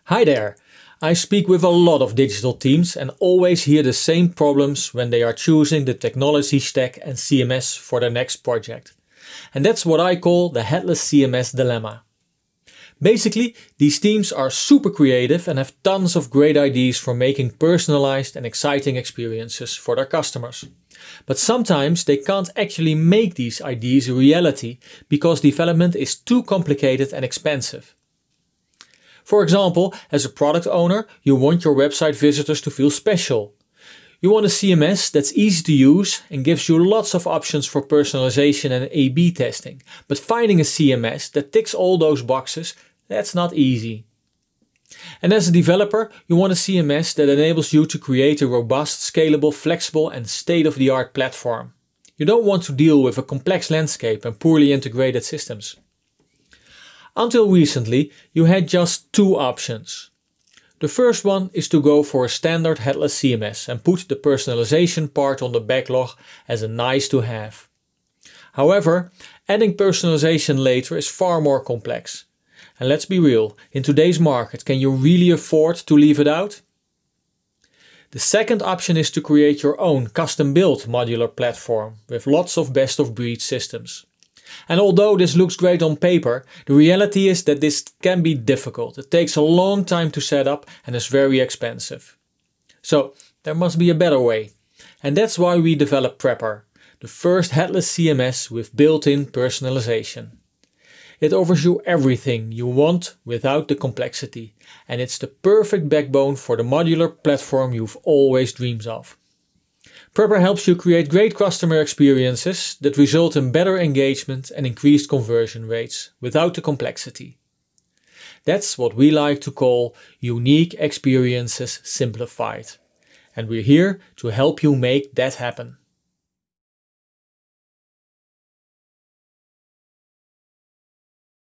Hi there! I speak with a lot of digital teams and always hear the same problems when they are choosing the technology stack and CMS for their next project. And that's what I call the headless CMS dilemma. Basically, these teams are super creative and have tons of great ideas for making personalized and exciting experiences for their customers. But sometimes they can't actually make these ideas a reality because development is too complicated and expensive. For example, as a product owner, you want your website visitors to feel special. You want a CMS that's easy to use and gives you lots of options for personalization and A/B testing. But finding a CMS that ticks all those boxes, that's not easy. And as a developer, you want a CMS that enables you to create a robust, scalable, flexible and state-of-the-art platform. You don't want to deal with a complex landscape and poorly integrated systems. Until recently, you had just two options. The first one is to go for a standard headless CMS and put the personalization part on the backlog as a nice to have. However, adding personalization later is far more complex. And let's be real, in today's market, can you really afford to leave it out? The second option is to create your own custom-built modular platform with lots of best-of-breed systems. And although this looks great on paper, the reality is that this can be difficult. It takes a long time to set up and is very expensive. So there must be a better way. And that's why we developed Prepr, the first headless CMS with built-in personalization. It offers you everything you want without the complexity, and it's the perfect backbone for the modular platform you've always dreamed of. Prepr helps you create great customer experiences that result in better engagement and increased conversion rates without the complexity. That's what we like to call unique experiences simplified. And we're here to help you make that happen.